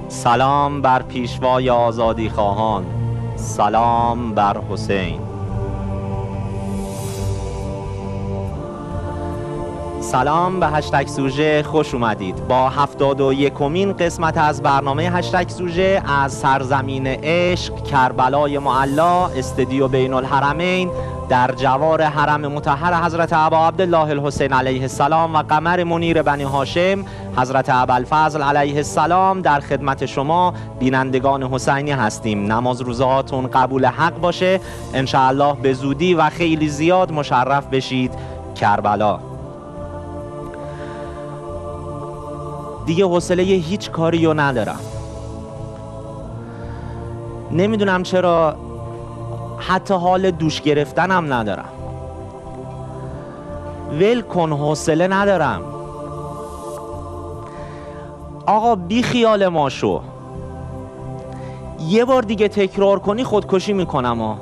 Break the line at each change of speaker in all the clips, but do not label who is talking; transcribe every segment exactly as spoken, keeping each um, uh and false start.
سلام بر پیشوای آزادی خواهان، سلام بر حسین. سلام به هشتگ سوژه، خوش اومدید. با هفتاد و یکمین قسمت از برنامه هشتگ سوژه از سرزمین عشق، کربلای معلا، استدیو بین الحرمین در جوار حرم مطهر حضرت ابا عبدالله الحسین علیه السلام و قمر منیر بنی هاشم حضرت ابوالفضل علیه السلام در خدمت شما بینندگان حسینی هستیم. نماز روزهاتون قبول حق باشه، انشاءالله به زودی و خیلی زیاد مشرف بشید کربلا. دیگه حوصله هیچ کاریو ندارم. نمیدونم چرا حتی حال دوش گرفتنم ندارم. ول کن، حوصله ندارم. آقا بی خیال ما شو. یه بار دیگه تکرار کنی خودکشی میکنم ها.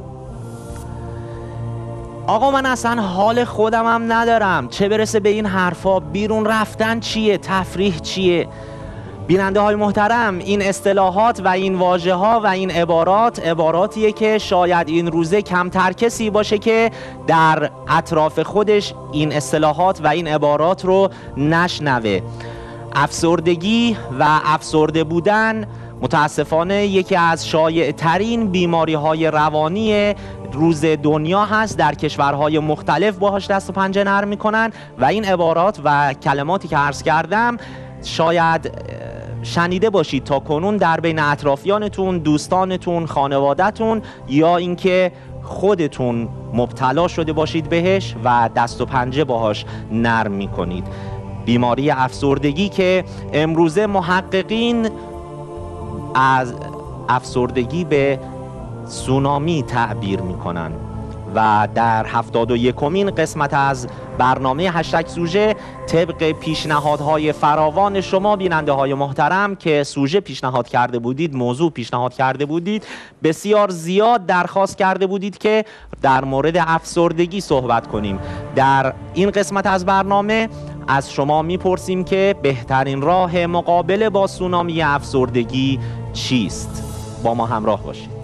آقا من اصلا حال خودم هم ندارم، چه برسه به این حرفا. بیرون رفتن چیه؟ تفریح چیه؟ بیننده های محترم، این اصطلاحات و این واژه ها و این عبارات عباراتیه که شاید این روزه کمتر کسی باشه که در اطراف خودش این اصطلاحات و این عبارات رو نشنوه. افسردگی و افسرده بودن متاسفانه یکی از شایع ترین بیماری های روانی روز دنیا هست. در کشورهای مختلف باهاش دست و پنجه نرم میکنن و این عبارات و کلماتی که عرض کردم شاید شنیده باشید تا کنون در بین اطرافیانتون، دوستانتون، خانوادهتون یا اینکه خودتون مبتلا شده باشید بهش و دست و پنجه باهاش نرم میکنید. بیماری افسردگی که امروزه محققین از افسردگی به سونامی تعبیر میکنن و در هفتاد و یکمین قسمت از برنامه هشتگ سوژه طبق پیشنهادهای فراوان شما بیننده های محترم که سوژه پیشنهاد کرده بودید، موضوع پیشنهاد کرده بودید، بسیار زیاد درخواست کرده بودید که در مورد افسردگی صحبت کنیم. در این قسمت از برنامه از شما میپرسیم که بهترین راه مقابله با سونامی افسردگی چیست؟ با ما همراه باشید.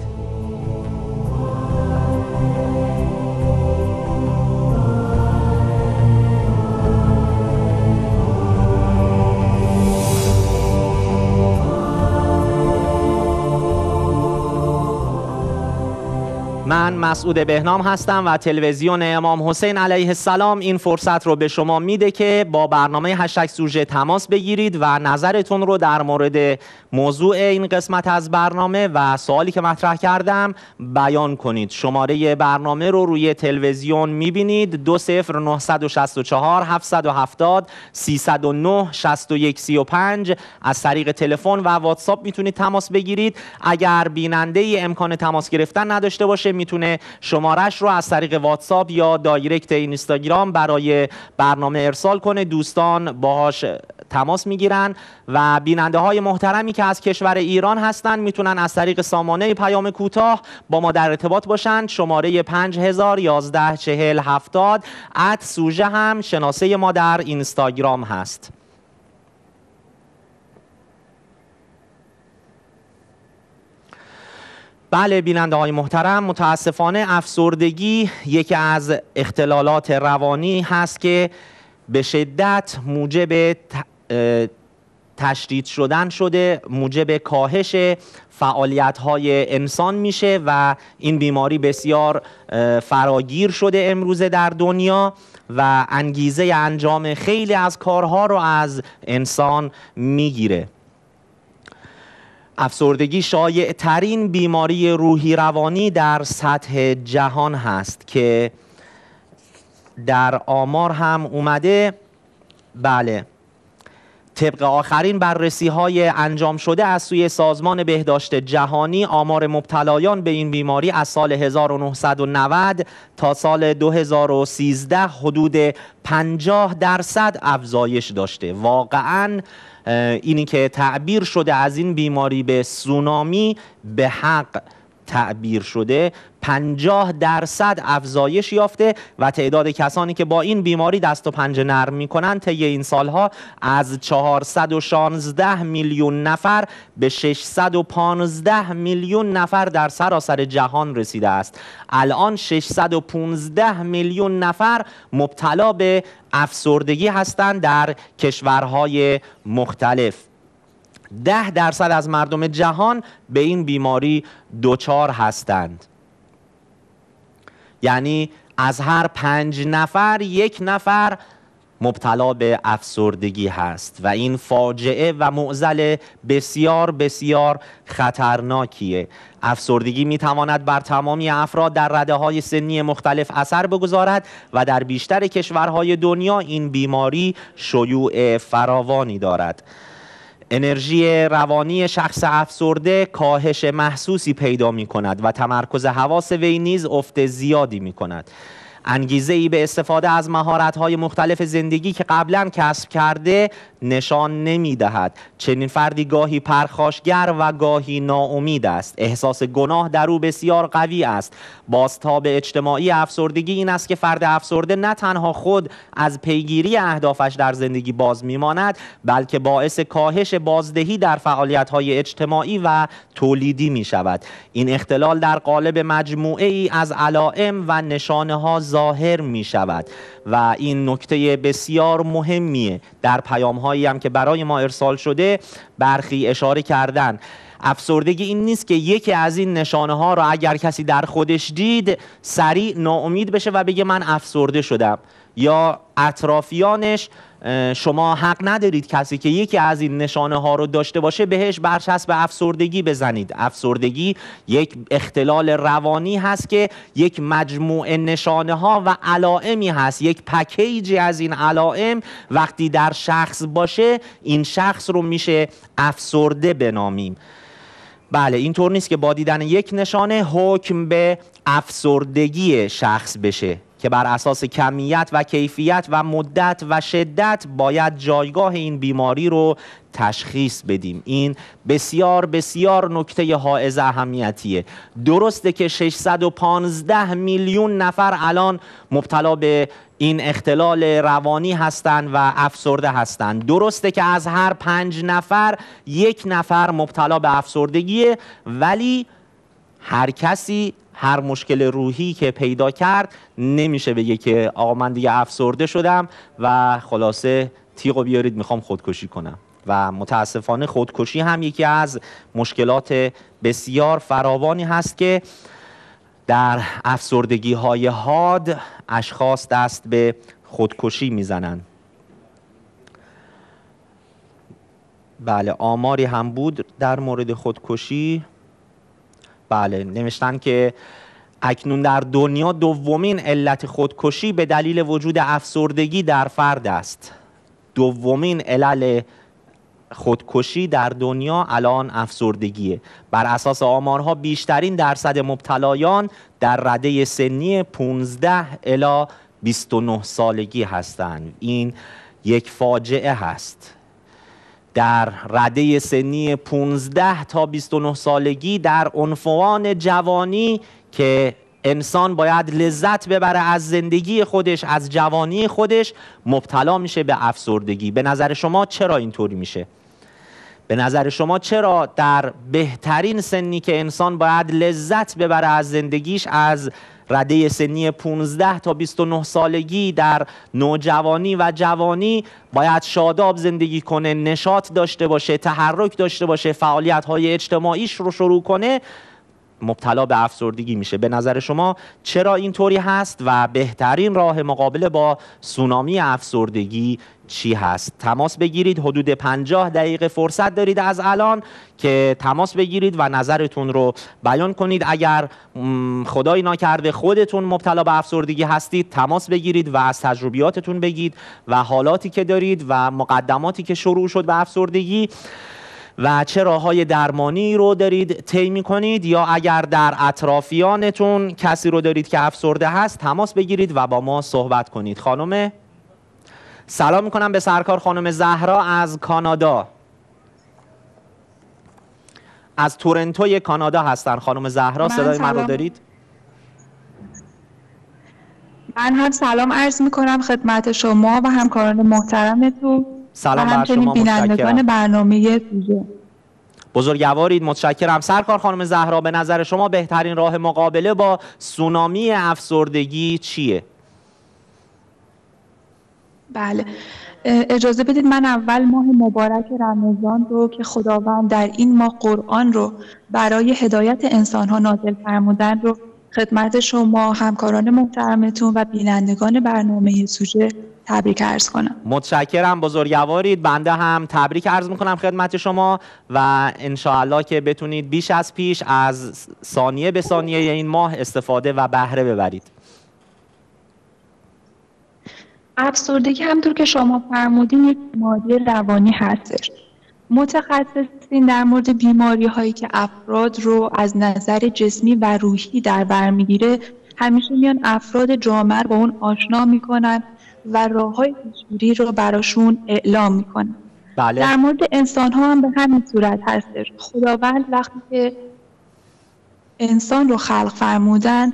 من مسعود بهنام هستم و تلویزیون امام حسین علیه السلام این فرصت رو به شما میده که با برنامه هشتگ سوژه تماس بگیرید و نظرتون رو در مورد موضوع این قسمت از برنامه و سوالی که مطرح کردم بیان کنید. شماره برنامه رو روی تلویزیون میبینید: دو صفر نه شش چهار هفت هفت صفر سیصد و نه شصت و یک سی و پنج. از طریق تلفن و واتساپ میتونید تماس بگیرید. اگر بیننده ای امکان تماس گرفتن نداشته باشه میتونه شمارش رو از طریق واتساپ یا دایرکت اینستاگرام برای برنامه ارسال کنه. دوستان باهاش تماس میگیرن و بیننده های محترمی که از کشور ایران هستن میتونن از طریق سامانه پیام کوتاه با ما در ارتباط باشن. شماره پنج هزار یازده چهل هفتاد ات سوژه هم شناسه ما در اینستاگرام هست. بله بیننده های محترم، متاسفانه افسردگی یکی از اختلالات روانی هست که به شدت موجب تشدید شدن شده، موجب کاهش فعالیت های انسان میشه و این بیماری بسیار فراگیر شده امروزه در دنیا و انگیزه انجام خیلی از کارها رو از انسان میگیره. افسردگی شایع ترین بیماری روحی روانی در سطح جهان هست که در آمار هم اومده. بله، طبق آخرین بررسی های انجام شده از سوی سازمان بهداشت جهانی، آمار مبتلایان به این بیماری از سال هزار و نهصد و نود تا سال دو هزار و سیزده حدود پنجاه درصد افزایش داشته. واقعاً اینی که تعبیر شده از این بیماری به سونامی به حق تعبیر شده پنجاه درصد افزایش یافته و تعداد کسانی که با این بیماری دست و پنجه نرم میکنن طی این سالها از چهارصد و شانزده میلیون نفر به ششصد و پانزده میلیون نفر در سراسر جهان رسیده است. الان ششصد و پانزده میلیون نفر مبتلا به افسردگی هستند در کشورهای مختلف. ده درصد از مردم جهان به این بیماری دچار هستند. یعنی از هر پنج نفر یک نفر مبتلا به افسردگی هست و این فاجعه و معضل بسیار بسیار خطرناکیه. افسردگی میتواند بر تمامی افراد در رده‌های سنی مختلف اثر بگذارد و در بیشتر کشورهای دنیا این بیماری شیوع فراوانی دارد. انرژی روانی شخص افسرده کاهش محسوسی پیدا می کند و تمرکز حواس وی نیز افت زیادی می کند. انگیزه ای به استفاده از مهارت‌های مختلف زندگی که قبلا کسب کرده نشان نمی دهد. چنین فردی گاهی پرخاشگر و گاهی ناامید است. احساس گناه در او بسیار قوی است. بازتاب اجتماعی افسردگی این است که فرد افسرده نه تنها خود از پیگیری اهدافش در زندگی باز می‌ماند، بلکه باعث کاهش بازدهی در فعالیت‌های اجتماعی و تولیدی می‌شود. این اختلال در قالب مجموعه ای از علائم و نشانه‌ها ظاهر می‌شود و این نکته بسیار مهمیه. در پیام‌هایی هم که برای ما ارسال شده برخی اشاره کردن. افسردگی این نیست که یکی از این نشانه ها را اگر کسی در خودش دید سریع ناامید بشه و بگه من افسرده شدم، یا اطرافیانش شما حق ندارید کسی که یکی از این نشانه ها رو داشته باشه بهش برچسب افسردگی بزنید. افسردگی یک اختلال روانی هست که یک مجموعه نشانه ها و علائمی هست، یک پکیجی از این علائم وقتی در شخص باشه این شخص رو میشه افسرده بنامیم. بله، اینطور نیست که با دیدن یک نشانه حکم به افسردگی شخص بشه که بر اساس کمیت و کیفیت و مدت و شدت باید جایگاه این بیماری رو تشخیص بدیم. این بسیار بسیار نکته حائز اهمیتیه. درسته که ششصد و پانزده میلیون نفر الان مبتلا به این اختلال روانی هستند و افسرده هستند. درسته که از هر پنج نفر یک نفر مبتلا به افسردگیه، ولی هر کسی هر مشکل روحی که پیدا کرد نمیشه بگه که آقا من دیگه افسرده شدم و خلاصه تیغو بیارید میخوام خودکشی کنم. و متاسفانه خودکشی هم یکی از مشکلات بسیار فراوانی هست که در افسردگی های حاد اشخاص دست به خودکشی میزنن. بله، آماری هم بود در مورد خودکشی. بله، نوشتن که اکنون در دنیا دومین علت خودکشی به دلیل وجود افسردگی در فرد است. دومین علل خودکشی در دنیا الان افسردگیه. بر اساس آمارها بیشترین درصد مبتلایان در رده سنی پانزده الی بیست و نه سالگی هستند. این یک فاجعه هست. در رده سنی پانزده تا بیست و نه سالگی در عنفوان جوانی که انسان باید لذت ببره از زندگی خودش، از جوانی خودش، مبتلا میشه به افسردگی. به نظر شما چرا اینطوری میشه؟ به نظر شما چرا در بهترین سنی که انسان باید لذت ببره از زندگیش، از رده سنی پانزده تا بیست و نه سالگی در نوجوانی و جوانی باید شاداب زندگی کنه، نشاط داشته باشه، تحرک داشته باشه، فعالیت‌های اجتماعیش رو شروع کنه، مبتلا به افسردگی میشه؟ به نظر شما چرا اینطوری هست و بهترین راه مقابله با سونامی افسردگی چی هست؟ تماس بگیرید. حدود پنجاه دقیقه فرصت دارید از الان که تماس بگیرید و نظرتون رو بیان کنید. اگر خدای ناکرده خودتون مبتلا به افسردگی هستید، تماس بگیرید و از تجربیاتتون بگید و حالاتی که دارید و مقدماتی که شروع شد به افسردگی و چه راه‌های درمانی رو دارید طی می‌کنید، یا اگر در اطرافیانتون کسی رو دارید که افسرده هست، تماس بگیرید و با ما صحبت کنید. خانم، سلام میکنم به سرکار خانم زهرا از کانادا. از تورنتوی کانادا هستن خانم زهرا. صدای من رو دارید؟
من هم سلام عرض میکنم خدمت شما و همکاران محترمتون.
سلام بر شما،
بینندگان برنامه ویژه.
بزرگوارید، متشکرم. سرکار خانم زهرا، به نظر شما بهترین راه مقابله با سونامی افسردگی چیه؟
بله، اجازه بدید من اول ماه مبارک رمضان رو که خداوند در این ماه قرآن رو برای هدایت انسان‌ها نازل فرمودن رو خدمت شما همکاران محترمتون و بینندگان برنامه سوژه تبریک عرض کنم.
متشکرم، بزرگوارید. بنده هم تبریک عرض میکنم خدمت شما و انشاءالله که بتونید بیش از پیش از ثانیه به ثانیه این ماه استفاده و بهره ببرید.
افسردگی همونطور که شما فرمودین یک بیماری روانی هستش. متخصصین در مورد بیماری هایی که افراد رو از نظر جسمی و روحی در بر میگیره همیشه میان افراد جامعه با اون آشنا میکنن و راههای پیشگیری رو براشون اعلام میکنن.
بله.
در مورد انسان ها هم به همین صورت هستش. خداوند وقتی که انسان رو خلق فرمودن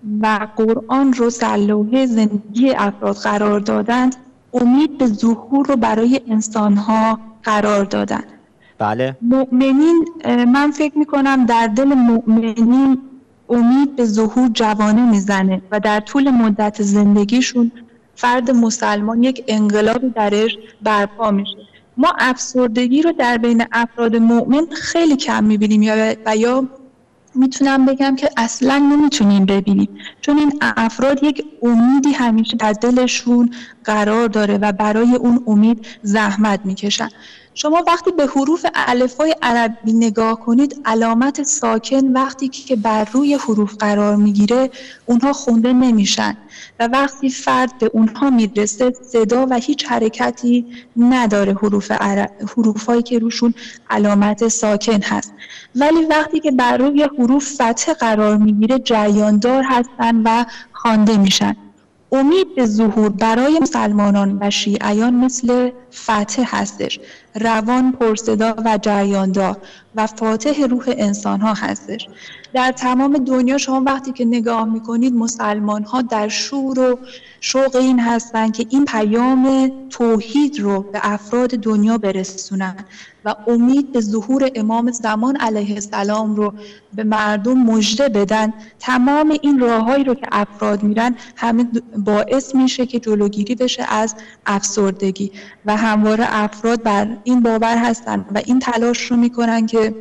و قرآن رو در لوح زندگی افراد قرار دادند، امید به ظهور رو برای انسان‌ها قرار دادن.
بله.
مؤمنین، من فکر می‌کنم در دل مؤمنین امید به ظهور جوانه میزنه و در طول مدت زندگیشون فرد مسلمان یک انقلابی درش برپا میشه. ما افسردگی رو در بین افراد مؤمن خیلی کم می‌بینیم یا و یا میتونم بگم که اصلا نمیتونیم ببینیم، چون این افراد یک امیدی همیشه در دلشون قرار داره و برای اون امید زحمت میکشن. شما وقتی به حروف الفبای عربی نگاه کنید، علامت ساکن وقتی که بر روی حروف قرار میگیره اونها خونده نمیشن و وقتی فرد به اونها میرسه صدا و هیچ حرکتی نداره حروف عرب، حروفایی که روشون علامت ساکن هست. ولی وقتی که بر روی حروف فتحه قرار میگیره جریاندار هستن و خوانده میشن. امید به ظهور برای مسلمانان و شیعیان مثل فتحه هستش، روان، پرصدا و جریاندار و فاتح روح انسان ها هستش. در تمام دنیا شما وقتی که نگاه میکنید مسلمان ها در شور و شوق این هستن که این پیام توحید رو به افراد دنیا برسونن و امید به ظهور امام زمان علیه السلام رو به مردم مژده بدن. تمام این راههایی رو که افراد میرن همه باعث میشه که جلوگیری بشه از افسردگی و همواره افراد بر این باور هستن و این تلاش رو میکنن که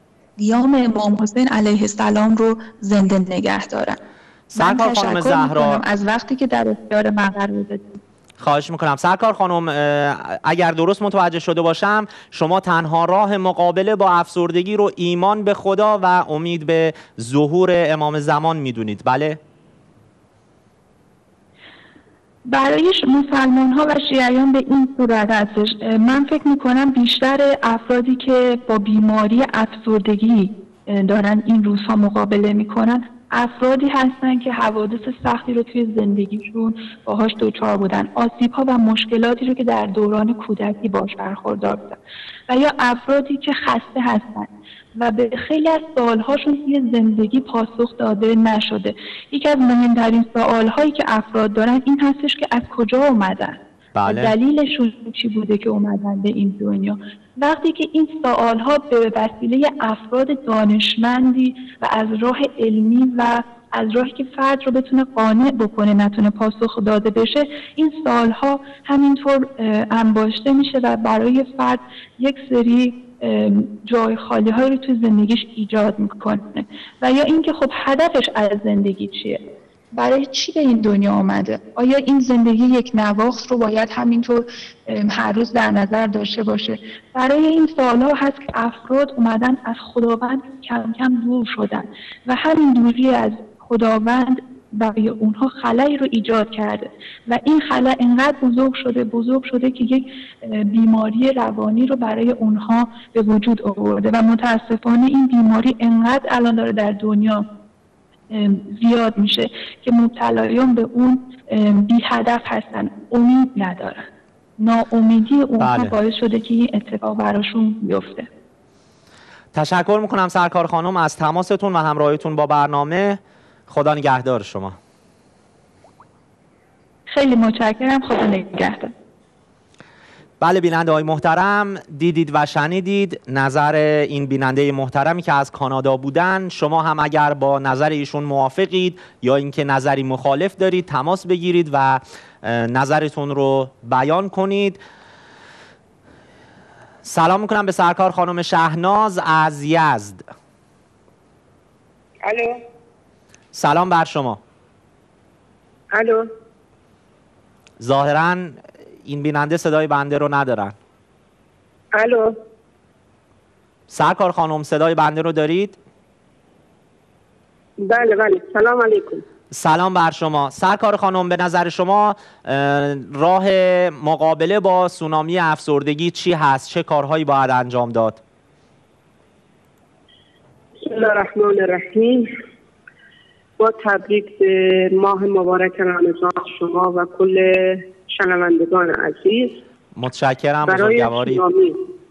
قیام امام حسین علیه السلام رو زنده نگه دارن.
سرکار خانم زهرا،
از وقتی که در اختیار من قرار دادید
خواهش میکنم. سرکار خانم، اگر درست متوجه شده باشم شما تنها راه مقابله با افسردگی رو ایمان به خدا و امید به ظهور امام زمان میدونید، بله؟
برای مسلمان ها و شیعیان به این صورت هستش. من فکر میکنم بیشتر افرادی که با بیماری افسردگی دارن این روزها مقابله میکنن افرادی هستن که حوادث سختی رو توی زندگیشون باهاش دچار بودن، آسیب‌ها و مشکلاتی رو که در دوران کودکی باش برخوردار بودن و یا افرادی که خسته هستن و به خیلی از سوال‌هاشون توی زندگی پاسخ داده نشده. یکی از مهمترین سوال‌هایی که افراد دارن این هستش که از کجا اومدن؟
بله.
دلیلشون چی بوده که اومدن به این دنیا؟ وقتی که این سوال‌ها به وسیله افراد دانشمندی و از راه علمی و از راهی که فرد رو بتونه قانع بکنه نتونه پاسخ داده بشه، این سوال‌ها همینطور انباشته میشه و برای فرد یک سری جای خالی های رو توی زندگیش ایجاد میکنه و یا اینکه خب هدفش از زندگی چیه؟ برای چی به این دنیا آمده؟ آیا این زندگی یک نواخت رو باید همینطور هر روز در نظر داشته باشه؟ برای این سوال‌ها هست که افراد اومدن از خداوند کم کم دور شدن و همین دوری از خداوند برای اونها خلایی رو ایجاد کرده و این خلا انقدر بزرگ شده بزرگ شده که یک بیماری روانی رو برای اونها به وجود آورده و متاسفانه این بیماری انقدر الان داره در دنیا زیاد میشه که مبتلایان به اون بی هدف هستن، امید ندارن. ناامیدی اونها
بله.
باعث شده که این اتفاق براشون بیفته.
تشکر میکنم سرکار خانم از تماستون و همراهیتون با برنامه. خدا نگهدار شما.
خیلی متشکرم. خدا نگهدار.
بله بیننده های محترم، دیدید و شنیدید نظر این بیننده محترمی که از کانادا بودن. شما هم اگر با نظر ایشون موافقید یا اینکه نظری مخالف دارید تماس بگیرید و نظرتون رو بیان کنید. سلام میکنم به سرکار خانم شهناز از یزد.
الو.
سلام بر شما.
الو.
ظاهراً این بیننده صدای بنده رو ندارن.
الو.
سرکار خانم صدای بنده رو دارید؟
بله بله. سلام علیکم.
سلام بر شما. سرکار خانم به نظر شما راه مقابله با سونامی افسردگی چی هست؟ چه کارهایی باید انجام داد؟
بسم الله الرحمن الرحیم. با تبریک به ماه مبارک رمضان شما و کل شنوندگان عزیز.
متشکرم.
برای سونامی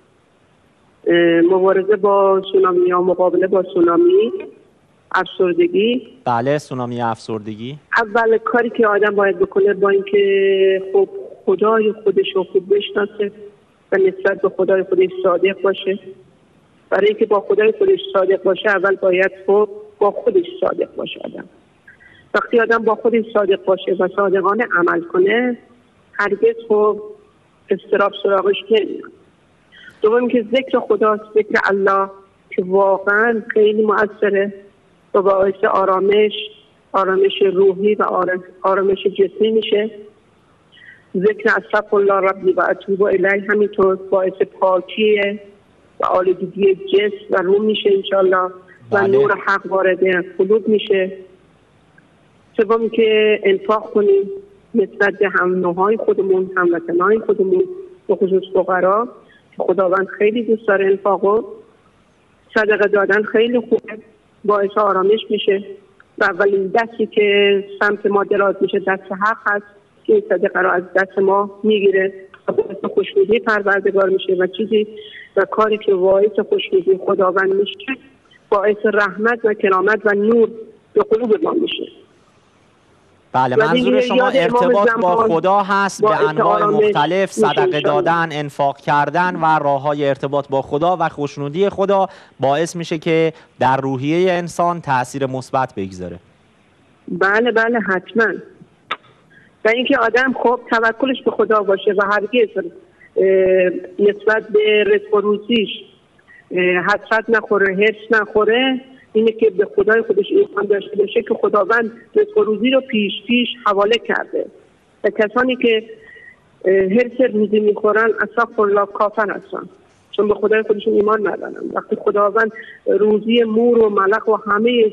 مبارزه با سونامی یا مقابله با سونامی افسردگی.
بله سونامی افسردگی.
اول کاری که آدم باید بکنه با اینکه خب خدای خودش رو خوب بشناسه و نسبت به خدای خودش صادق باشه. برای اینکه با خدای خودش صادق باشه اول باید خب با خودش صادق باشه آدم. وقتی آدم با خودش صادق باشه و صادقانه عمل کنه هرگز خب اضطراب سراغش نمیاد. دوم که ذکر خداست، ذکر الله که واقعا خیلی مؤثره و باعث آرامش آرامش روحی و آرامش جسمی میشه. ذکر استغفر الله ربی و اتوب الیه همینطور باعث پاکیه و آلودگی جسم و روح میشه انشالله و
بله.
نور حق وارد قلوب میشه. سوم که انفاق کنیم نسبت به هم نوعهای خودمون، هموطنهای خودمون، به خصوص فقرا که خداوند خیلی دوست داره انفاقو. صدقه دادن خیلی خوبه، باعث آرامش میشه و اولین دستی که سمت ما دراز میشه دست حق هست که این صدقه رو از دست ما میگیره و باعث خوشنودی پروردگار میشه و چیزی و کاری که باعث خوشنودی خداوند میشه باعث رحمت و کرامت و نور به قلوب ما میشه.
بله منظور شما ارتباط با خدا هست به انواع مختلف، صدقه دادن، انفاق کردن و راه‌های ارتباط با خدا و خوشنودی خدا باعث میشه که در روحیه انسان تأثیر مثبت بگذاره.
بله بله حتما. و اینکه آدم خب توکلش به خدا باشه و هرگز نسبت به رزق و روزیش حسرت نخوره، حرص نخوره. اینه که به خدای خودش ایمان داشته باشه که خداوند رزق و روزی رو پیش پیش حواله کرده و کسانی که حرص روزی میخورن استغفر الله کافر هستن چون به خدای خودشون ایمان ندارن. وقتی خداوند روزی مور و ملک و همه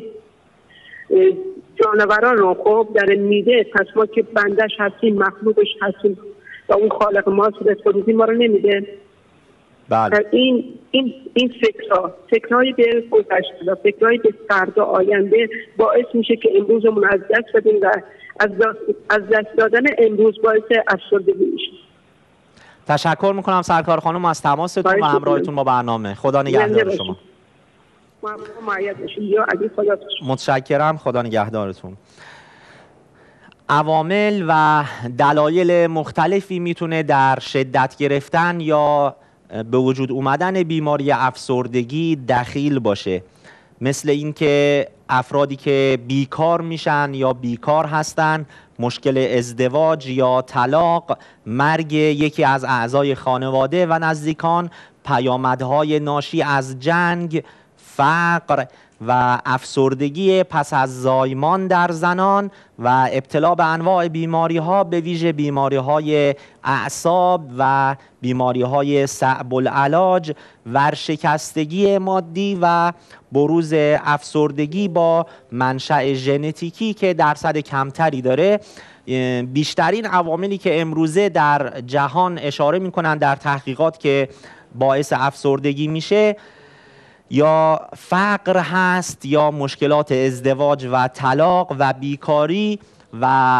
جانوران رو خب در میده، پس ما که بندش هستیم، مخلوقش هستیم و اون خالق ماست، رزق و روزی ما رو نمیده.
بله.
این این این فکرها فکرهای به گذشته و فکرهای به فردا آینده باعث میشه که امروزمون از دست بدیم و از دست, از دست دادن امروز باعث افسردگی میشه.
تشکر میکنم سرکار خانم از تماستون و همراهیتون با برنامه. خدا نگهدار شما. متشکرم. خدا نگهدارتون. عوامل و دلایل مختلفی میتونه در شدت گرفتن یا به وجود اومدن بیماری افسردگی دخیل باشه، مثل اینکه افرادی که بیکار میشن یا بیکار هستن، مشکل ازدواج یا طلاق، مرگ یکی از اعضای خانواده و نزدیکان، پیامدهای ناشی از جنگ، فقر و افسردگی پس از زایمان در زنان و ابتلا به انواع بیماری ها، به ویژه بیماری های اعصاب و بیماری های صعب العلاج، ورشکستگی مادی و بروز افسردگی با منشأ ژنتیکی که درصد کمتری داره. بیشترین عواملی که امروزه در جهان اشاره میکنن در تحقیقات که باعث افسردگی میشه یا فقر هست یا مشکلات ازدواج و طلاق و بیکاری و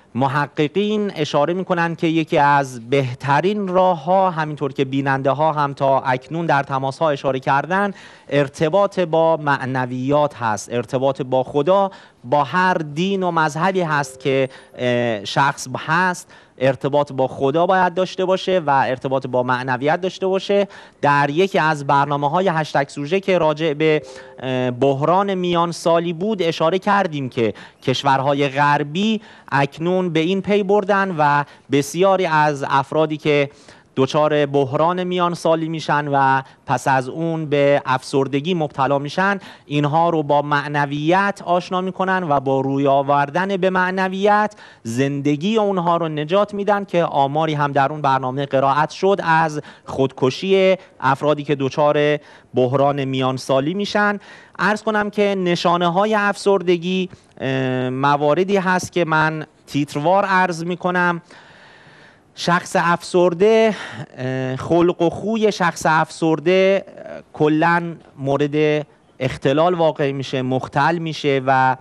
محققین اشاره میکنن که یکی از بهترین راه ها، همینطور که بیننده ها هم تا اکنون در تماس ها اشاره کردن، ارتباط با معنویات هست، ارتباط با خدا. با هر دین و مذهبی هست که شخص هست، ارتباط با خدا باید داشته باشه و ارتباط با معنویت داشته باشه. در یکی از برنامه های هشتگ سوژه که راجع به بحران میان سالی بود اشاره کردیم که کشورهای غربی اکنون به این پی بردن و بسیاری از افرادی که دچار بحران میان سالی میشن و پس از اون به افسردگی مبتلا میشن، اینها رو با معنویت آشنا میکنن و با روی آوردن به معنویت زندگی اونها رو نجات میدن، که آماری هم در اون برنامه قرائت شد از خودکشی افرادی که دچار بحران میان سالی میشن. عرض کنم که نشانه های افسردگی مواردی هست که من تیتروار عرض میکنم. شخص افسرده، خلق و خوی شخص افسرده کلاً مورد اختلال واقع میشه، مختل میشه و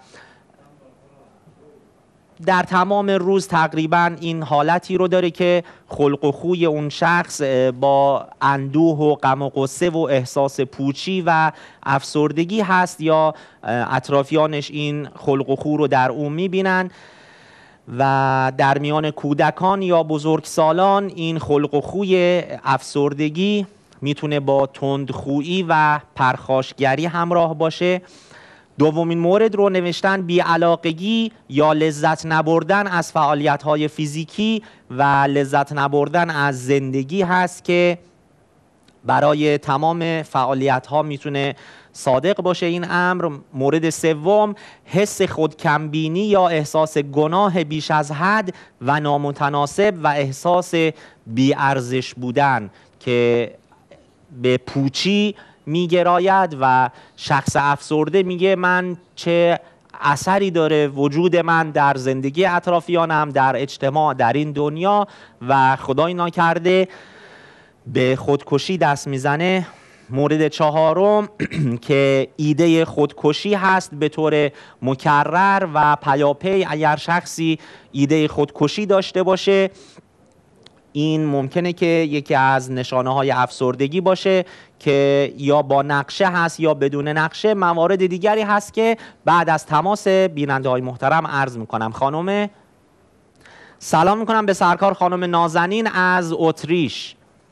در تمام روز تقریباً این حالتی رو داره که خلق و خوی اون شخص با اندوه و غم و غصه و احساس پوچی و افسردگی هست، یا اطرافیانش این خلق و خو رو در اون میبینن. و در میان کودکان یا بزرگسالان این خلق و خوی افسردگی میتونه با تندخویی و پرخاشگری همراه باشه. دومین مورد رو نوشتن بی‌علاقگی یا لذت نبردن از فعالیت‌های فیزیکی و لذت نبردن از زندگی هست که برای تمام فعالیت‌ها میتونه صادق باشه این امر. مورد سوم، حس خودکمبینی یا احساس گناه بیش از حد و نامتناسب و احساس بی‌ارزش بودن که به پوچی میگراید و شخص افسرده میگه من چه اثری داره وجود من در زندگی اطرافیانم، در اجتماع، در این دنیا، و خدای ناکرده به خودکشی دست میزنه. مورد چهارم که ایده خودکشی هست به طور مکرر و پیاپی. اگر شخصی ایده خودکشی داشته باشه، این ممکنه که یکی از نشانه های افسردگی باشه که یا با نقشه هست یا بدون نقشه. موارد دیگری هست که بعد از تماس بیننده های محترم عرض میکنم. خانم سلام میکنم به سرکار خانم نازنین از اتریش.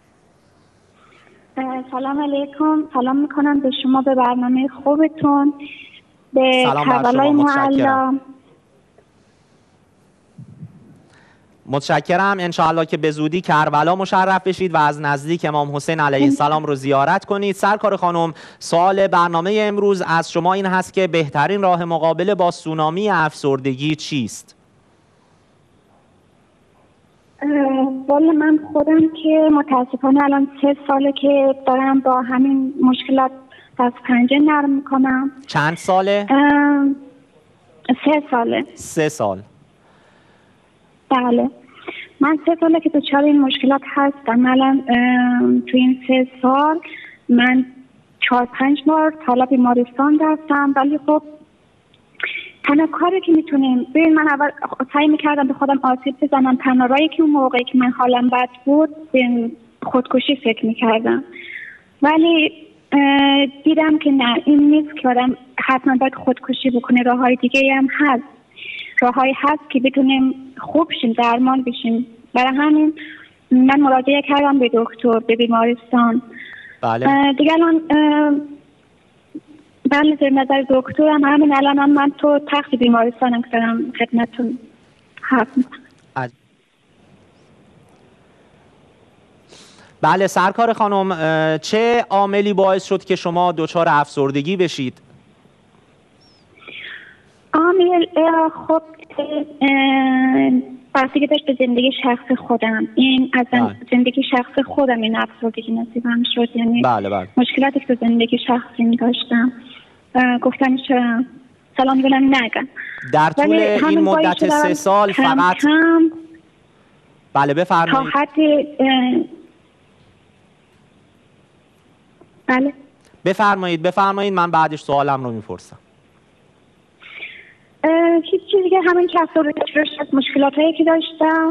سلام علیکم، سلام میکنم به شما، به برنامه خوبتون، به کربلای معلا.
متشکرم. انشاءالله که به زودی کربلا مشرف بشید و از نزدیک امام حسین علیه السلام رو زیارت کنید. سرکار خانم، سوال برنامه امروز از شما این هست که بهترین راه مقابله با سونامی افسردگی چیست؟
والا من خودم که متاسفانه الان سه ساله که دارم با همین مشکلات دست پنجه نرم میکنم.
چند ساله؟
سه ساله.
سه سال.
بله، من سه ساله که دچار این مشکلات هستم. الان تو این سه سال من چهار پنج بار حالا بیمارستان رفتم، ولی خب تنها کاری که میتونیم، ببین من اول سعی میکردم به خودم آسیب بزنم، تنها راهی که اون موقعی که من حالم بد بود به خودکشی فکر میکردم، ولی دیدم که نه، این نیست که آدم حتما باید خودکشی بکنه. راههای دیگه هم هست، راههایی هست که بتونیم خوب شیم، درمان بشیم. برای همین من مراجعه کردم به دکتر، به بیمارستان.
بله.
دیگه الان بله در نظر دکترم همین الان هم من تو تخت بیمارستانم که دارم خدمتتون حرف میزنم.
بله سرکار خانم، چه عاملی باعث شد که شما دچار افسردگی بشید؟
عامل خب بستگی داشت به زندگی شخص خودم. این از بله. زندگی شخص خودم این افسردگی نصیبم شد. یعنی
بله بله.
مشکلاتی که به زندگی شخصی می داشتم گفتم چرا سلام گلم نگم.
در طول این مدت سه سال کم فقط
کم
بله بفرمایید.
تا حد بله
بفرمایید بفرمایید من بعدش سوالم رو میپرسم.
هیچ چیزی که همین که افسردگی از مشکلات هایی که داشتم،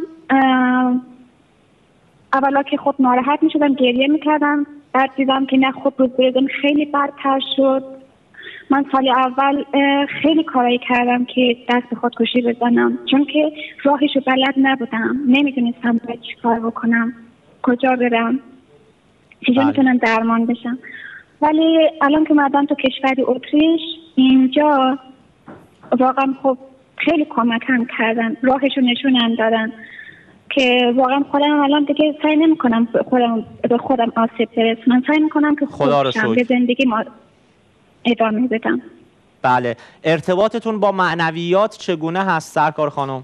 اولا که خود ناراحت می شدم، گریه می کردم، بعد دیدم که نه خود روز بردن خیلی بدتر شد. من سال اول خیلی کارایی کردم که دست به خودکشی بزنم، چون که راهشو بلد نبودم، نمیدونستم باید چی کار بکنم، کجا برم، چجا میتونم درمان بشم. ولی الان که مردم تو کشوری اتریش اینجا واقعا خب خیلی کمکم کردن، راهشو نشونم دادن که واقعا خودم الان دیگه سعی نمی کنم خودم به خودم آسیب برسونم، سعی می کنم که خودم به زندگی ما ادامه بدم.
بله، ارتباطتون با معنویات چگونه هست سرکار خانم؟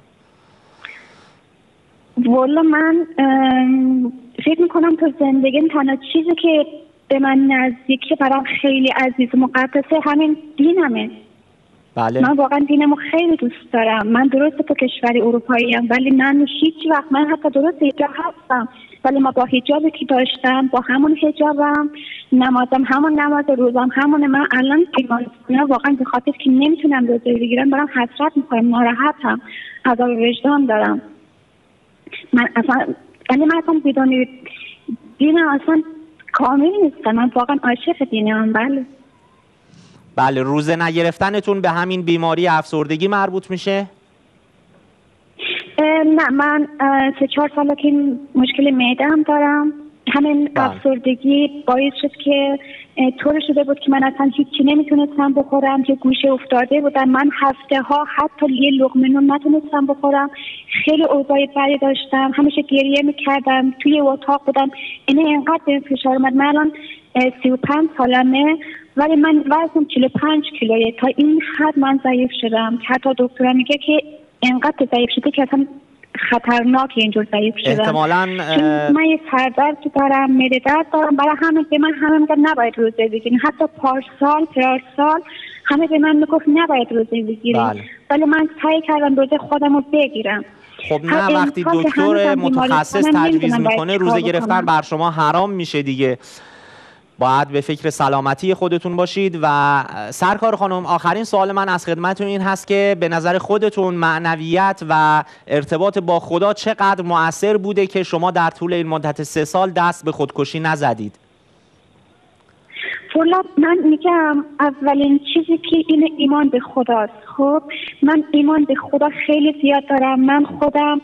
والا من فکر میکنم تو زندگیم تنها چیزی که به من نزدیکه، برام خیلی عزیز و مقدسه، همین دینمه.
بله.
من واقعا دینمو خیلی دوست دارم. من درسته تو کشوری اروپایی ام، ولی من هیچ وقت، من حتی درست اینجا هستم ولی ما با حجابی که داشتم، با همون حجابم، نمازم همون نماز، روزم همونه. من الان ایمان واقعا به خاطر که نمیتونم روزه بگیرم برام حسرت میکنم، ناراحتم، عذاب وجدان دارم. من اصلا یعنی من اصلا بدون دین اصلا کامل نیستم. من واقعا عاشق دینم. بله
بله. روزه نگرفتنتون به همین بیماری افسردگی مربوط میشه؟
نه، من سه چهار ساله که مشکل معده هم دارم. همین بله. افسردگی باعث شد که طور شده بود که من اصلا هیچی نمیتونستم بخورم، که گوشه افتاده بودم. من هفته ها حتی یه لقمه نون نتونستم بخورم. خیلی اوضاع بدی داشتم، همیشه گریه میکردم، توی اتاق بودم. اینه اینقدر به فشار اومد. من الان سی و پنج سالمه ولی من وزنم چهل و پنج کیلویه. تا این حد من ضعیف شدم که حتی دکترم میگه که اینقدر ضعیف شده که اصلا خطرناک اینجور ضعیف شدم.
احتمالاً
من یه سردرد دارم، معده درد دارم. برای همه به من همه میگن نباید روزه بگیرین. حتی پارسال پارسال همه به من میگفت نباید روزه بگیرین. بله. ولی من سعی کردم روزه خودم رو بگیرم.
خب نه، وقتی دکتر متخصص تجویز میکنه روزه گرفتن بر شما حرام میشه دیگه. باید به فکر سلامتی خودتون باشید. و سرکار خانم، آخرین سوال من از خدمتتون این هست که به نظر خودتون معنویت و ارتباط با خدا چقدر مؤثر بوده که شما در طول این مدت سه سال دست به خودکشی نزدید؟
فولاد، من میگم اولین چیزی که این ایمان به خداست. خب من ایمان به خدا خیلی زیاد دارم. من خودم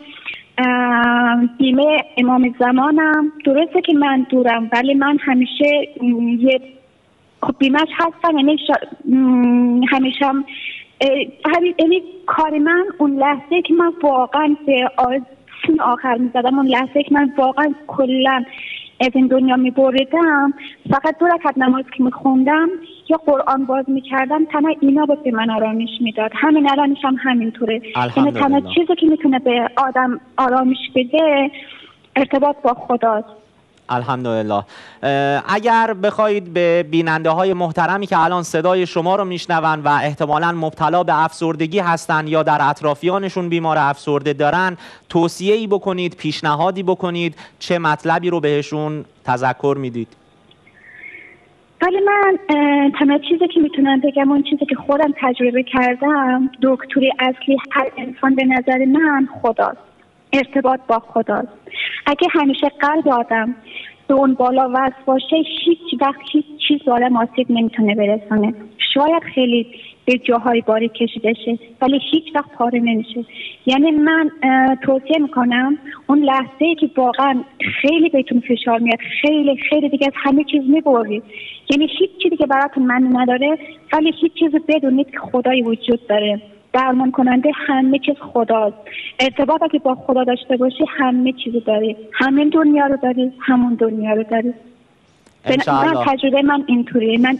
بیمه امام زمانم. درسته که من دورم ولی من همیشه یه خب بیمهش هستم. یعنی شا... همیشه هم یعنی کار من اون لحظه که من واقعا به آسین آخر میزدم، اون لحظه که من واقعا کلا از این دنیا میبریدم، فقط دو رکعت نماز که میخوندم یا قرآن باز میکردم، تنها اینا بود به من آرامش میداد. همین الانش هم همینطوره. یعنی تنها چیزی که میتونه به آدم آرامش بده ارتباط با خداست.
الحمدلله. اگر بخواید به بیننده های محترمی که الان صدای شما رو میشنون و احتمالاً مبتلا به افسردگی هستن یا در اطرافیانشون بیمار افسرده دارن توصیه‌ای بکنید، پیشنهادی بکنید، چه مطلبی رو بهشون تذکر میدید؟
ولی من تنها چیزی که میتونم بگم اون چیزی که خودم تجربه کردم، دکتری اصلی هر انسان به نظر من خداست، ارتباط با خداست. اگه همیشه قلب آدم به اون بالا وصل باشه، هیچ وقت هیچ چیز به آدم آسیب نمیتونه برسونه. شاید خیلی به جاهای باریک کشیده شه ولی هیچ وقت پاره نمیشه. یعنی من توصیه میکنم اون لحظه ای که واقعا خیلی بهتون فشار میاد، خیلی خیلی دیگه از همه چیز میبرید، یعنی هیچ چیزی که براتون معنی نداره، ولی هیچ چیز بدونید که خدایی وجود داره. درمان کننده همه چیز خداست. ارتباطی که با خدا داشته باشی همه چیزو داری، همین دنیا رو داری، همون دنیا رو داری. من تجربه من اینطوریه. من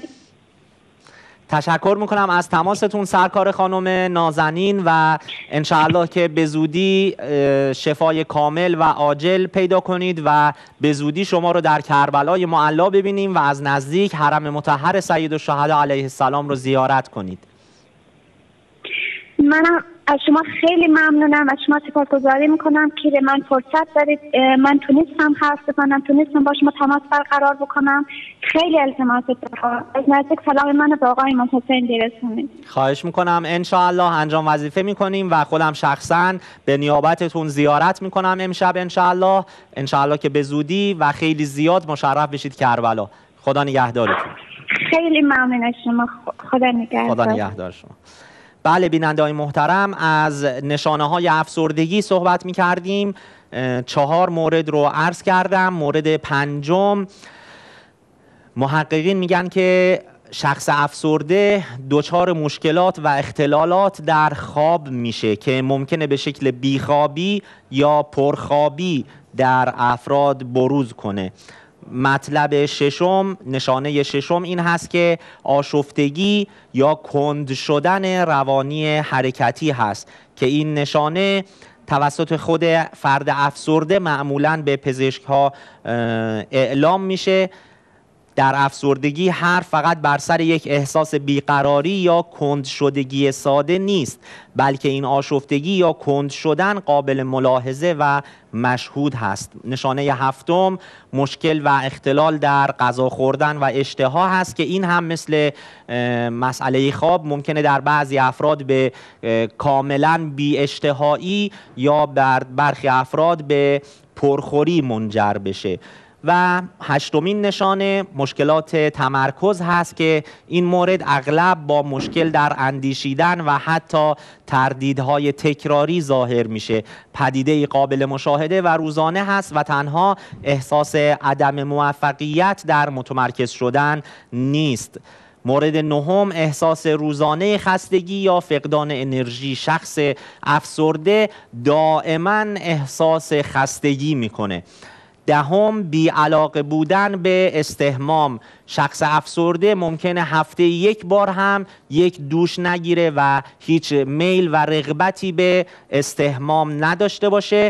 تشکر میکنم از تماستون سرکار خانم نازنین و انشاءالله که به زودی شفای کامل و عاجل پیدا کنید و به زودی شما رو در کربلای معلا ببینیم و از نزدیک حرم مطهر سید الشهدا علیه السلام رو زیارت کنید.
منم از شما خیلی ممنونم، از شما سپاسگزاری میکنم که به من فرصت دارید. من تونستم حرف بزنم، تونستم با شما تماس برقرار بکنم. خیلی التماس دارم از نزدیک سلام منو به آقای امام حسین برسونید.
خواهش میکنم، انشاءالله انجام وظیفه میکنیم و خودم شخصا به نیابتتون زیارت میکنم امشب انشاءالله. انشاءالله که به زودی و خیلی زیاد مشرف بشید کربلا. خدا نگهدارتون.
خیلی ممنون از شما. خدا نگهدار.
خدا نگهدار شما. بله بیننده‌های محترم، از نشانه‌های افسردگی صحبت می‌کردیم. چهار مورد رو عرض کردم. مورد پنجم، محققین میگن که شخص افسرده دچار مشکلات و اختلالات در خواب میشه که ممکنه به شکل بیخوابی یا پرخوابی در افراد بروز کنه. مطلب ششم، نشانه ششم این هست که آشفتگی یا کند شدن روانی حرکتی هست که این نشانه توسط خود فرد افسرده معمولاً به پزشک ها اعلام میشه. در افسردگی حرف فقط بر سر یک احساس بیقراری یا کند شدگی ساده نیست، بلکه این آشفتگی یا کند شدن قابل ملاحظه و مشهود هست. نشانه هفتم، مشکل و اختلال در غذا خوردن و اشتها هست که این هم مثل مسئله خواب ممکنه در بعضی افراد به کاملا بی اشتهایی یا بر برخی افراد به پرخوری منجر بشه. و هشتمین نشانه مشکلات تمرکز هست که این مورد اغلب با مشکل در اندیشیدن و حتی تردیدهای تکراری ظاهر میشه. پدیده قابل مشاهده و روزانه هست و تنها احساس عدم موفقیت در متمرکز شدن نیست. مورد نهم، احساس روزانه خستگی یا فقدان انرژی. شخص افسرده دائما احساس خستگی میکنه. دهم، بی علاقه بودن به استحمام. شخص افسرده ممکنه هفته یک بار هم یک دوش نگیره و هیچ میل و رغبتی به استحمام نداشته باشه.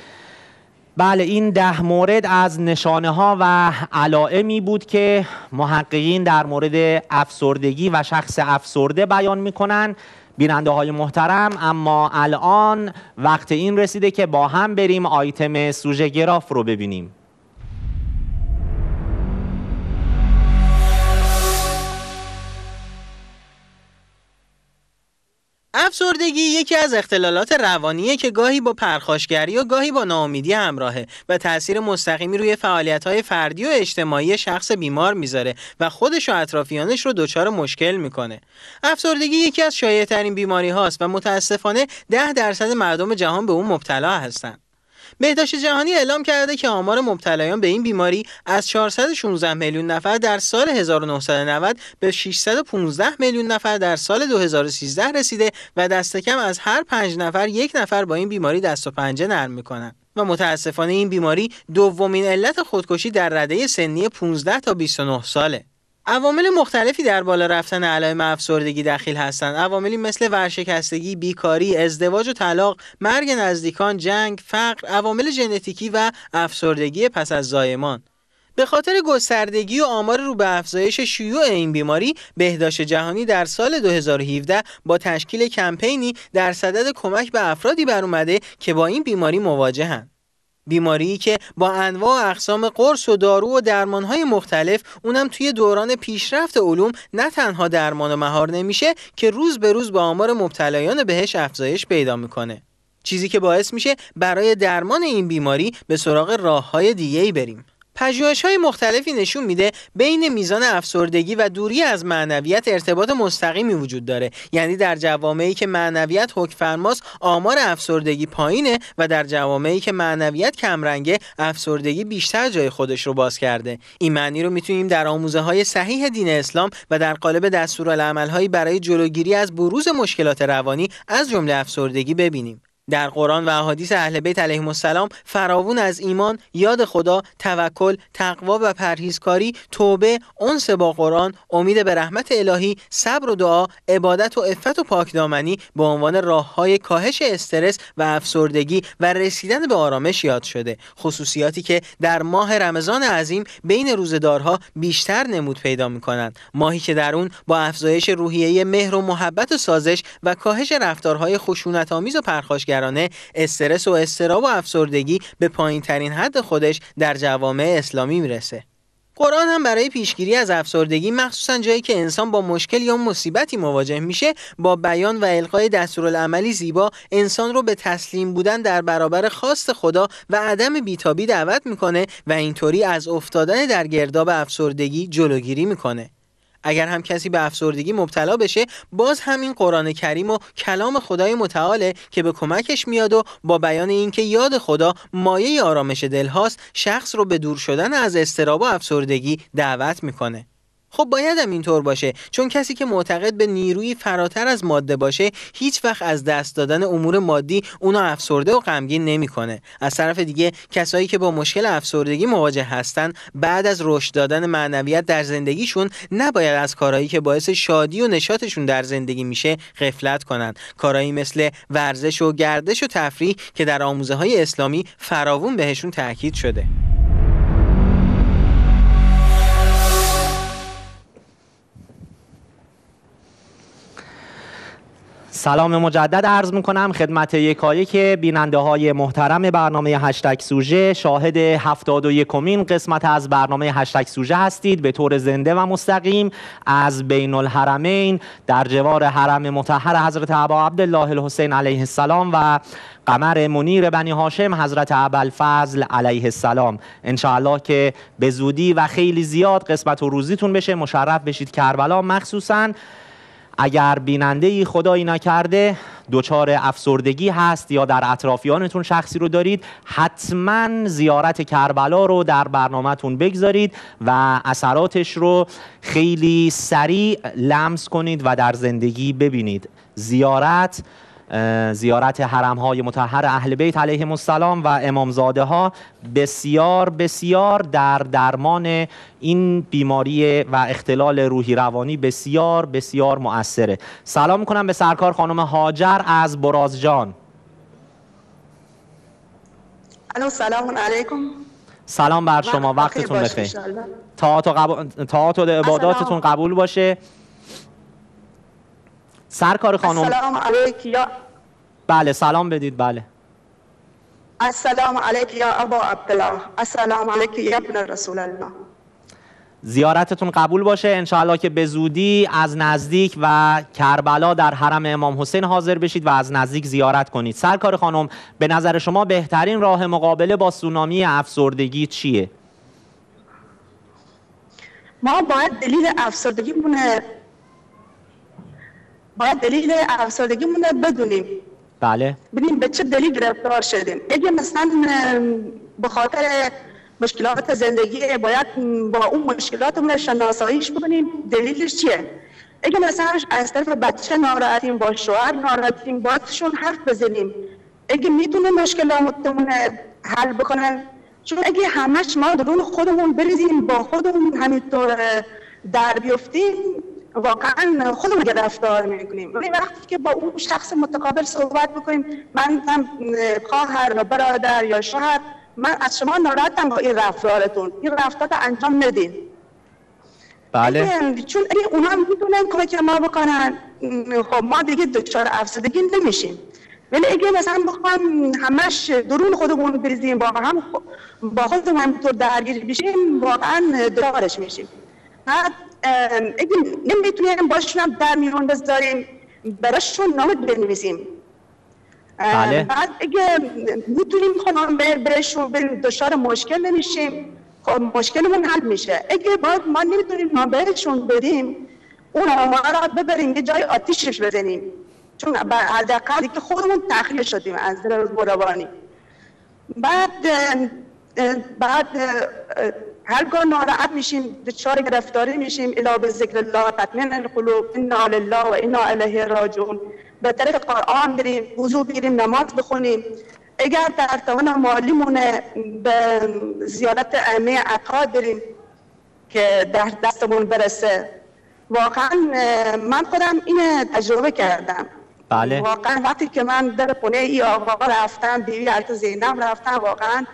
بله، این ده مورد از نشانه ها و علائمی بود که محققین در مورد افسردگی و شخص افسرده بیان میکنن. بیننده های محترم، اما الان وقت این رسیده که با هم بریم آیتم سوژه گراف رو ببینیم.
افسردگی یکی از اختلالات روانیه که گاهی با پرخاشگری و گاهی با ناامیدی همراهه و تأثیر مستقیمی روی فعالیت‌های فردی و اجتماعی شخص بیمار میذاره و خودش و اطرافیانش رو دچار مشکل میکنه. افسردگی یکی از شایع‌ترین بیماری هاست و متاسفانه ده درصد مردم جهان به اون مبتلا هستن. بهداشت جهانی اعلام کرده که آمار مبتلایان به این بیماری از چهارصد و شانزده میلیون نفر در سال هزار و نهصد و نود به ششصد و پانزده میلیون نفر در سال دو هزار و سیزده رسیده و دست کم از هر پنج نفر یک نفر با این بیماری دست و پنجه نرم میکنن و متاسفانه این بیماری دومین علت خودکشی در رده سنی پانزده تا بیست و نه ساله. عوامل مختلفی در بالا رفتن علائم افسردگی دخیل هستند. عواملی مثل ورشکستگی، بیکاری، ازدواج و طلاق، مرگ نزدیکان، جنگ، فقر، عوامل ژنتیکی و افسردگی پس از زایمان. به خاطر گستردگی و آمار رو به افزایش شیوع این بیماری، بهداشت جهانی در سال دو هزار و هفده با تشکیل کمپینی در صدد کمک به افرادی بر اومده که با این بیماری مواجهند. بیماری که با انواع و اقسام قرص و دارو و درمانهای مختلف، اونم توی دوران پیشرفت علوم، نه تنها درمان و مهار نمیشه که روز به روز با آمار مبتلایان بهش افزایش پیدا میکنه. چیزی که باعث میشه برای درمان این بیماری به سراغ راههای دیگه‌ای بریم. پژوهش‌های مختلفی نشون میده بین میزان افسردگی و دوری از معنویت ارتباط مستقیمی وجود داره. یعنی در جوامعی که معنویت حکم‌فرماست، آمار افسردگی پایینه و در جوامعی که معنویت کمرنگه، افسردگی بیشتر جای خودش رو باز کرده. این معنی رو میتونیم در آموزه‌های صحیح دین اسلام و در قالب دستورالعمل‌هایی برای جلوگیری از بروز مشکلات روانی از جمله افسردگی ببینیم. در قرآن و احادیث اهل بیت علیهم السلام فراوون از ایمان، یاد خدا، توکل، تقوا و پرهیزکاری، توبه، انس با قرآن، امید به رحمت الهی، صبر و دعا، عبادت و عفت و پاکدامنی به عنوان راه‌های کاهش استرس و افسردگی و رسیدن به آرامش یاد شده. خصوصیاتی که در ماه رمضان عظیم بین روزدارها بیشتر نمود پیدا می‌کنند. ماهی که در اون با افزایش روحیه مهر و محبت و سازش و کاهش رفتارهای خشونت‌آمیز و پرخاشگرانه استرس و اضطراب و افسردگی به پایین‌ترین حد خودش در جوامع اسلامی میرسه. قرآن هم برای پیشگیری از افسردگی، مخصوصا جایی که انسان با مشکل یا مصیبتی مواجه میشه، با بیان و القای دستورالعملی زیبا انسان رو به تسلیم بودن در برابر خواست خدا و عدم بیتابی دعوت میکنه و اینطوری از افتادن در گرداب افسردگی جلوگیری میکنه. اگر هم کسی به افسردگی مبتلا بشه، باز همین قرآن کریم و کلام خدای متعاله که به کمکش میاد و با بیان اینکه یاد خدا مایه آرامش دل هاست، شخص رو به دور شدن از اضطراب و افسردگی دعوت میکنه. خب باید هم اینطور باشه، چون کسی که معتقد به نیروی فراتر از ماده باشه، هیچ وقت از دست دادن امور مادی اونو افسرده و غمگین نمیکنه. از طرف دیگه کسایی که با مشکل افسردگی مواجه هستن، بعد از رشد دادن معنویت در زندگیشون نباید از کارهایی که باعث شادی و نشاطشون در زندگی میشه غفلت کنن. کارهایی مثل ورزش و گردش و تفریح که در آموزه‌های اسلامی فراوون بهشون تاکید شده.
سلام مجدد عرض میکنم خدمت یکایک بیننده های محترم برنامه هشتگ سوژه. شاهد هفتاد و یکمین قسمت از برنامه هشتگ سوژه هستید، به طور زنده و مستقیم از بین الحرمین در جوار حرم مطهر حضرت ابا عبدالله الحسین علیه السلام و قمر منیر بنی هاشم حضرت ابوالفضل علیه السلام. انشاءالله که به زودی و خیلی زیاد قسمت و روزیتون بشه، مشرف بشید کربلا. مخصوصاً اگر بیننده‌ای خدایی نکرده دچار افسردگی هست یا در اطرافیانتون شخصی رو دارید، حتما زیارت کربلا رو در برنامه‌تون بگذارید و اثراتش رو خیلی سریع لمس کنید و در زندگی ببینید. زیارت زیارت حرم‌های مطهر اهل بیت علیهم السلام و امامزاده ها بسیار بسیار در درمان این بیماری و اختلال روحی روانی بسیار بسیار مؤثره. سلام میکنم به سرکار خانم هاجر از برازجان.
الو سلام علیکم.
سلام بر شما، وقتتون بخیر. طاعت و قبول... طاعت و عباداتتون قبول باشه. سرکار خانم
السلام علیک یا
بله سلام بدید. بله
السلام علیک یا ابا عبدالله، السلام علیک یا ابن رسول الله.
زیارتتون قبول باشه انشاءالله که به زودی از نزدیک و کربلا در حرم امام حسین حاضر بشید و از نزدیک زیارت کنید. سرکار خانم به نظر شما بهترین راه مقابله با سونامی افسردگی چیه؟
ما باید دلیل افسردگی مونه باید دلیل افسردگی مونه بدونیم.
بله.
ببینیم به چه دلیل گرفتار شدیم. اگه مثلا به خاطر مشکلات زندگی باید با اون مشکلاتمون شناساییش بکنیم دلیلش چیه. اگه مثلا از طرف بچه ناراحتیم، با شوهر ناراحتیم، باهاشون حرف بزنیم. اگه میتونه مشکلاتمون حل بکنن، چون اگه همش ما درون خودمون بریزیم با خودمون همینطور در بیفتیم، واقعا خودمون گرفتار میکنیم. ولی وقتی که با اون شخص متقابل صحبت بکنیم، من هم خواهر و برادر یا شوهر، من از شما ناراحتم با این رفتارتون، این رفتارت انجام ندین.
بله.
چون اگه اونا میتونن کمک ما بکنن، خب ما دیگه دچار افسردگی نمیشیم. ولی اگه مثلا بخوام همش درون خودمون بریزیم، با هم با خودمون همینطور درگیر بشیم، واقعا دچارش میشیم. بعد اگه نمیتونیم باشون در میون بذاریم، براشون نامه بنویسیم.
بله.
بعد اگه میتونیم خودمون برشون بریم، دچار مشکل نمیشیم، خب مشکلمون حل میشه. اگه باید ما نمیتونیم نامه برشون بدیم، اون ما را ببریم یه جای آتیشش بزنیم، چون حداقل که خودمون تخلیه شدیم از روانی. بعد بعد هرگاه ناراحت میشیم، دچار گرفتاری میشیم، الا به ذکر الله تطمئن القلوب، انا لله و انا الیه راجعون. به طریق قرآن بریم، وضو بریم، نماز بخونیم. اگر در توان مالیمون به زیارت ائمه عقاد بریم که در دستمون برسه. واقعا من خودم این تجربه کردم.
بله.
واقعا وقتی که من در خونه ای آقا رفتم، بیوی حضرت زینب رفتم، واقعا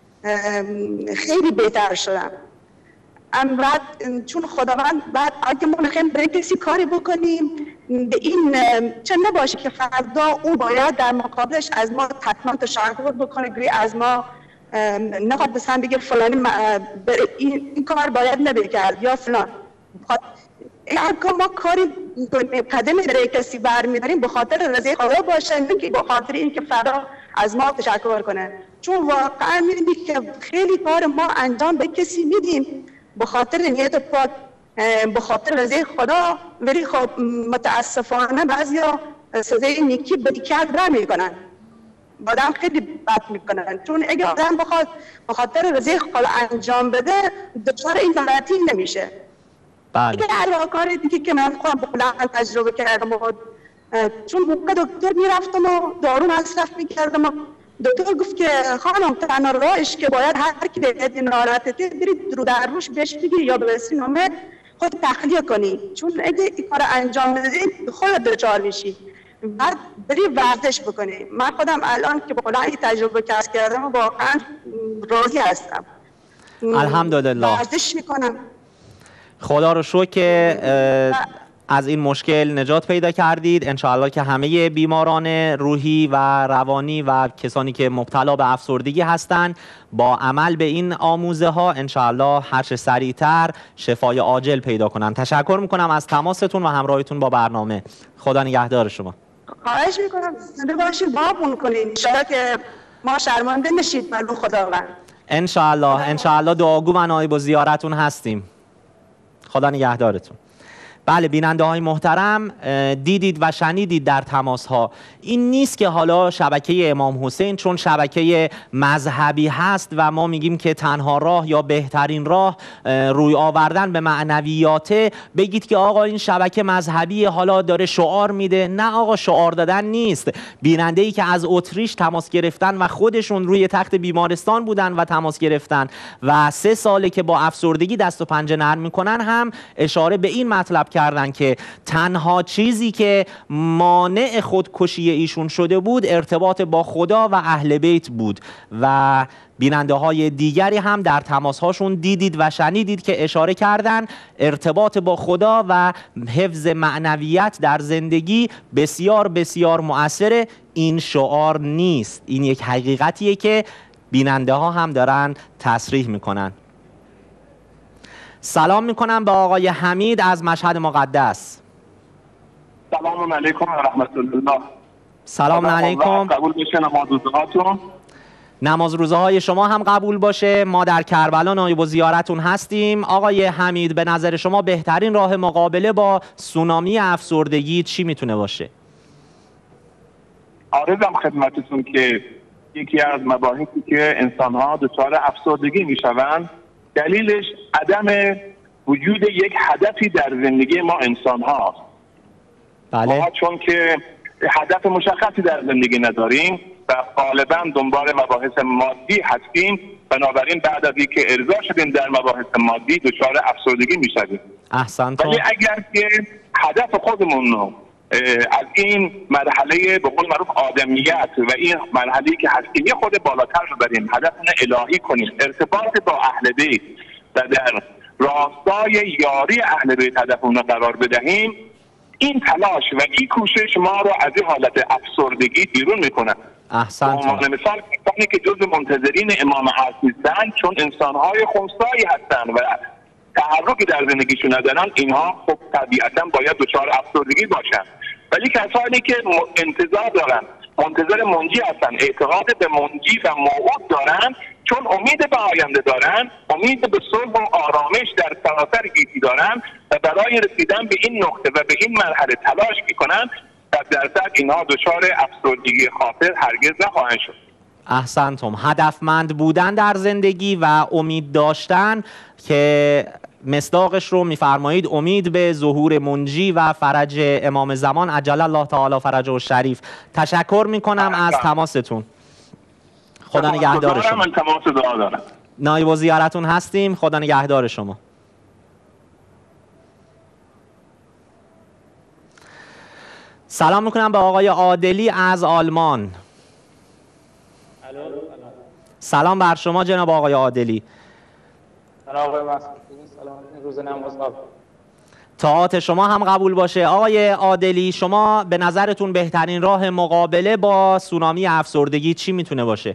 خیلی بهتر شدم. بعد چون خداوند بعد اگه ما میخوایم برای کسی کاری بکنیم، به این چه نباشه که فردا او باید در مقابلش از ما حتما تشکر بکنه، گویا از ما نخواد مثلا بگه فلانی این, این کار باید نبکرد یا فلان. اگر ما کاری قدمی برای کسی برمیداریم به خاطر رضای خدا باشه، نه که به خاطر این که فردا از ما تشکر کنه. چون واقعا می‌بینید که خیلی کار ما انجام به کسی میدیم به خاطر نیت پاک، به خاطر رضای خدا، ولی خب متاسفانه بعضیا سزای نیکی بدیکرد را میکنن، آدم خیلی بد میکنن. چون اگه آدم بخواد به خاطر رضای خدا انجام بده دچار این ناراحتی نمیشه.
بله.
اگه هر کار دیگه که من خودم بلند تجربه کردم، چون موقع دکتر میرفتم و دارو مصرف میکردم و دکتر گفت که خانم تنها راهش که باید هر کی بهت ناراحته برید رو در روش بهش بگی یا به وسیله خود تخلیه کنی، چون اگه این کار انجام بدید خودت دچار میشی. بعد بری ورزش بکنی. من خودم الان که با این تجربه کسب کردم واقعا راضی هستم.
الحمدلله.
ورزش میکنم.
خدا رو شکر که از این مشکل نجات پیدا کردید. انشاءالله که همه بیماران روحی و روانی و کسانی که مبتلا به افسردگی هستند با عمل به این آموزه ها انشاءالله هر چه سریعتر شفای عاجل پیدا کنند. تشکر میکنم از تماستون و همراهیتون با برنامه. خدا نگهدار شما.
خواهش میکنم زنده باشید، بابون کنید انشاءالله که ما شرمنده نشید بر خداوند.
انشاءالله انشاءالله دعاگو و نایب و زیارتون هستیم. خدا نگهدارتون. بله بیننده های محترم، دیدید و شنیدید در تماس ها. این نیست که حالا شبکه امام حسین چون شبکه مذهبی هست و ما میگیم که تنها راه یا بهترین راه روی آوردن به معنویاته، بگید که آقا این شبکه مذهبی حالا داره شعار میده. نه آقا، شعار دادن نیست. بیننده ای که از اتریش تماس گرفتن و خودشون روی تخت بیمارستان بودن و تماس گرفتن و سه ساله که با افسردگی دست و پنجه نرم میکنن هم اشاره به این مطلب کردن که تنها چیزی که مانع خودکشی ایشون شده بود ارتباط با خدا و اهل بیت بود. و بیننده های دیگری هم در تماس هاشون دیدید و شنیدید که اشاره کردن ارتباط با خدا و حفظ معنویت در زندگی بسیار بسیار مؤثره. این شعار نیست، این یک حقیقتیه که بیننده ها هم دارن تصریح میکنن. سلام میکنم به آقای حمید از مشهد مقدس.
سلام علیکم و رحمت الله.
سلام علیکم.
قبول بشه نماز روزهاتون.
نماز روزه های شما هم قبول باشه. ما در کربلا نایب و زیارتون هستیم. آقای حمید، به نظر شما بهترین راه مقابله با سونامی افسردگی چی میتونه باشه؟
عرضم خدمتتون که یکی از مباحثی که انسان‌ها دچار افسردگی میشوند دلیلش عدم وجود یک هدفی در زندگی ما انسان هاست.
بله.
ما چون که هدف مشخصی در زندگی نداریم و غالبا دنبال مباحث مادی هستیم، بنابراین بعد از اینکه ارضا شدیم در مباحث مادی دچار افسردگی میشویم.
احسنتم.
ولی اگر که هدف خودمون رو از این مرحله به قول معروف آدمیت و این مرحله‌ای که هستیم یه خود بالاتر رو بریم، هدفمون الهی کنیم، ارتباط با اهل بیت و در راستای یاری اهل بیت هدفمون رو قرار بدهیم، این تلاش و این کوشش ما رو از این حالت افسردگی بیرون میکنه.
احسنتم.
به عنوان مثال کسانی که جزو منتظرین امام عصر نیستن چون انسان‌های خنثایی هستن و تحرکی در زندگیشون ندارن، اینها خب طبیعتا باید دچار افسردگی باشن. ولی کسانی که انتظار دارن، منتظر منجی هستن، اعتقاد به منجی و موعود دارن، چون امید به آینده دارن، امید به صلح و آرامش در سراسر گیتی دارن و برای رسیدن به این نقطه و به این مرحله تلاش میکنن، در درصد اینها دچار افسردگی خاطر هرگز نخواهند شد.
احسنتم. هدفمند بودن در زندگی و امید داشتن که مصداقش رو میفرمایید امید به ظهور منجی و فرج امام زمان عجل الله تعالی فرجه الشریف. تشکر میکنم از تماستون. خدا نگهدار شما.
من تماس دعا دارم.
نایب الزیارتون هستیم. خدا نگهدار شما. سلام میکنم به آقای عادلی از آلمان. سلام بر شما جناب آقای عادلی.
سلام آقای مسعود. سلام، روز نماز قبول.
طاعات شما هم قبول باشه. آقای عادلی، شما به نظرتون بهترین راه مقابله با سونامی افسردگی چی میتونه باشه؟